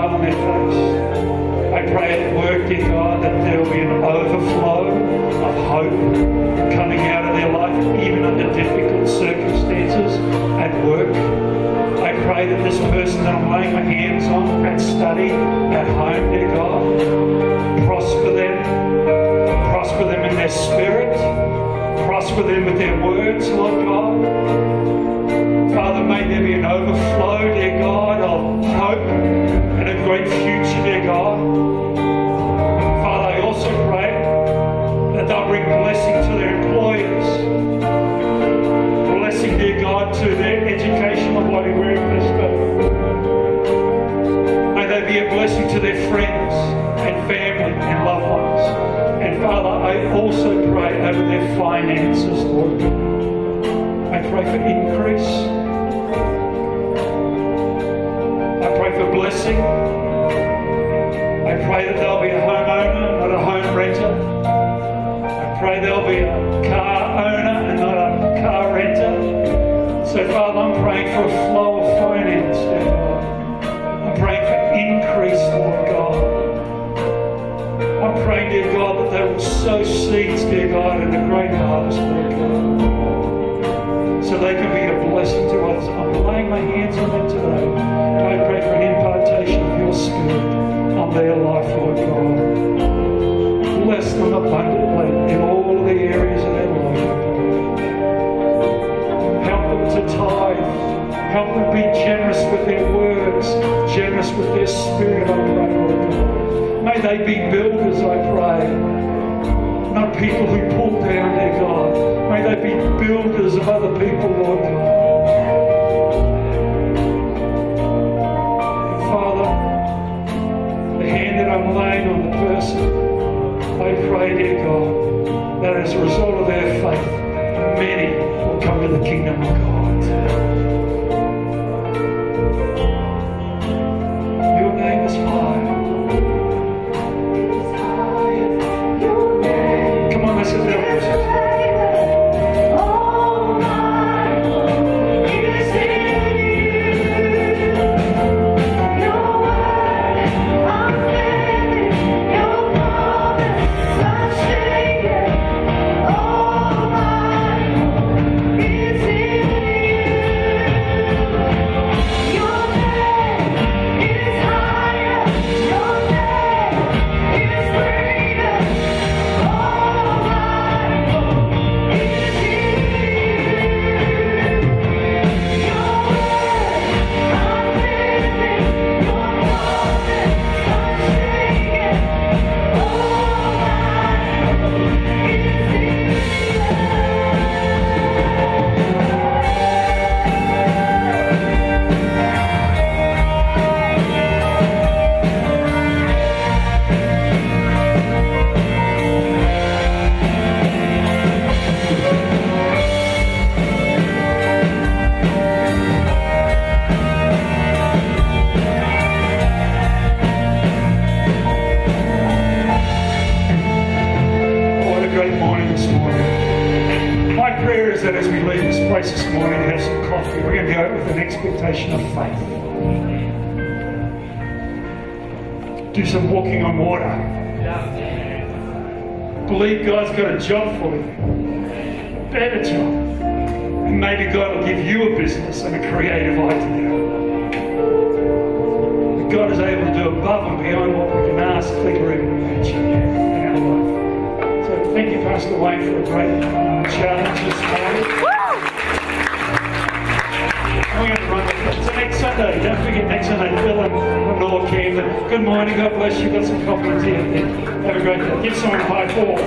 smile on their face. I pray at work, dear God, that there will be an overflow of hope coming out of their life, even under difficult circumstances at work. I pray that this person that I'm laying my hands on at study, at home, dear God, prosper them in their spirit, prosper them with their words, Lord God. Father, may there be an overflow, dear God, of hope and a great future, dear God. Father, I also pray that they'll bring blessing to their employers, blessing, dear God, to their educational body wherever they go. May they be a blessing to their friends and family and loved ones. And Father, I also pray over their finances, Lord God. I pray for increase. I pray for blessing. I pray that there'll be a homeowner, not a home renter. I pray there'll be a car owner and not a car renter. So Father, I'm praying for a flow of finance, dear God. I'm praying for increase, Lord God. I'm praying, dear God, that they will sow seeds, dear God, in a great harvest, Lord God, so they can be a blessing to others. I'm laying my hands on them today. I pray for an impartation of your Spirit on their life, Lord God. Bless them abundantly in all the areas of their life. Help them to tithe. Help them be generous with their words, generous with their spirit, I pray, Lord God. May they be builders, I pray, not people who pull down, their God. May they be builders of other people, Lord God. Father, the hand that I'm laying on the person, I pray, dear God, that as a result of their faith, many will come to the kingdom of God. Your name is high. This morning, have some coffee. We're going to go with an expectation of faith. Do some walking on water. Believe God's got a job for you. Better job. And maybe God will give you a business and a creative idea. God is able to do above and beyond what we can ask, think, or even imagine in our life. So thank you, Pastor Wayne, for a great challenge this morning. So next Sunday, don't forget next Sunday, Phil and Lord Camden. Good morning, God bless you. Got some coffee and tea. Have a great day. Give someone a high four.